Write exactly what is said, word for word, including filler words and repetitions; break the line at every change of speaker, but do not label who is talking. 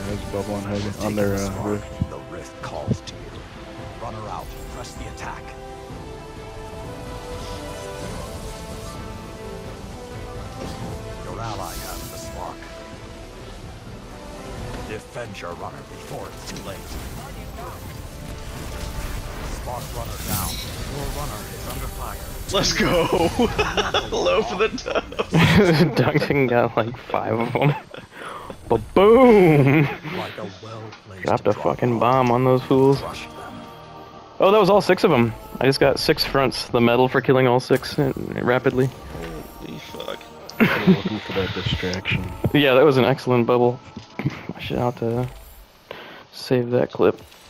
has a bubble on head on their uh, roof.
The rift calls to you. Runner out. Press the attack. Your ally has the spark. Defend your runner before it's too late. Spark runner down. Your runner is under fire.
Let's go! Low for the top.
Duncan got like five of them. But boom!
Like a well-placed
Dropped a
drop
fucking bomb on those fools.
Crush them.
Oh, that was all six of them. I just got six fronts. The medal for killing all six uh, rapidly.
Holy fuck. I'm looking for that distraction.
Yeah, that was an excellent bubble. I should have to save that clip.